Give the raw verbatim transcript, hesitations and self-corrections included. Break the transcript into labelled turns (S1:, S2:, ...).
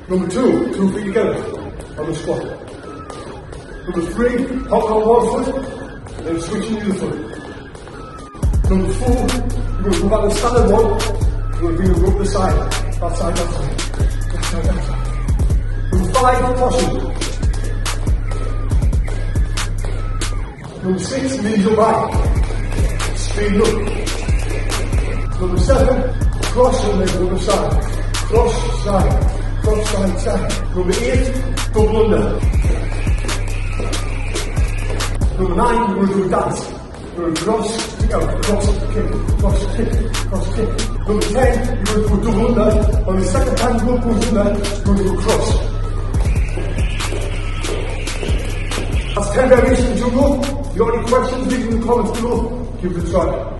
S1: Number two, two feet together on the squat. Number three, hopping on one foot, and then switching the other foot. Number four, you're going to go back to the standard one, you're going to bring the side, that side, that side, that side, that side. Number five, crossing. Number six, knees your back, speed up. Number seven, cross and then the other side, cross, side, cross, side, side. Number eight, double under. Number nine, we're going to do a dance. We're going to cross, kick out, cross, kick, cross, kick, cross, kick. Number ten, we're going to do a double under. On the second time we go push under, we're going to do a cross. That's ten variations of jungle. If you have any questions, leave them in the comments below. Give it a try.